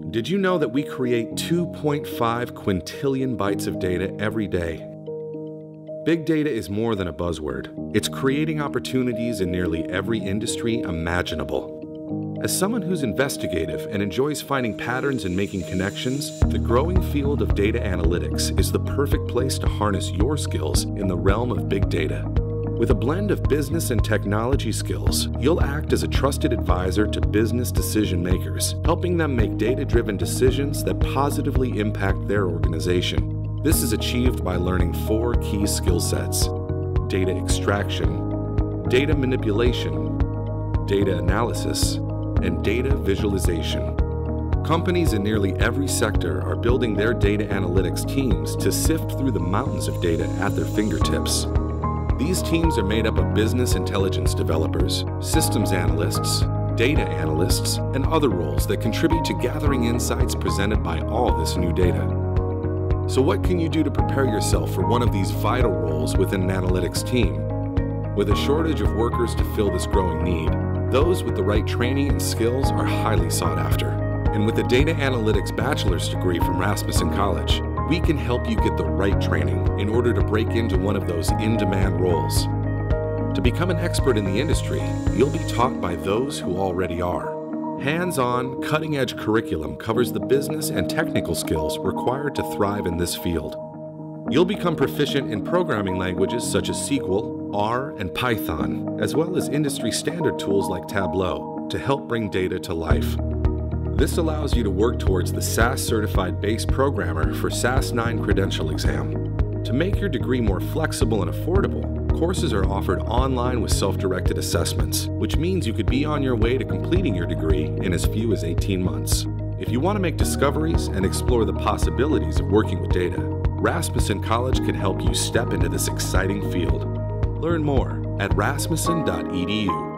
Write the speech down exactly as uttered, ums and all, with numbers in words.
Did you know that we create two point five quintillion bytes of data every day? Big data is more than a buzzword. It's creating opportunities in nearly every industry imaginable. As someone who's investigative and enjoys finding patterns and making connections, the growing field of data analytics is the perfect place to harness your skills in the realm of big data. With a blend of business and technology skills, you'll act as a trusted advisor to business decision makers, helping them make data-driven decisions that positively impact their organization. This is achieved by learning four key skill sets: data extraction, data manipulation, data analysis, and data visualization. Companies in nearly every sector are building their data analytics teams to sift through the mountains of data at their fingertips. These teams are made up of business intelligence developers, systems analysts, data analysts, and other roles that contribute to gathering insights presented by all this new data. So what can you do to prepare yourself for one of these vital roles within an analytics team? With a shortage of workers to fill this growing need, those with the right training and skills are highly sought after. And with a Data Analytics Bachelor's degree from Rasmussen College, we can help you get the right training in order to break into one of those in-demand roles. To become an expert in the industry, you'll be taught by those who already are. Hands-on, cutting-edge curriculum covers the business and technical skills required to thrive in this field. You'll become proficient in programming languages such as S Q L, R, and Python, as well as industry standard tools like Tableau to help bring data to life. This allows you to work towards the S A S Certified Base Programmer for S A S nine credential exam. To make your degree more flexible and affordable, courses are offered online with self-directed assessments, which means you could be on your way to completing your degree in as few as eighteen months. If you want to make discoveries and explore the possibilities of working with data, Rasmussen College can help you step into this exciting field. Learn more at rasmussen dot e d u.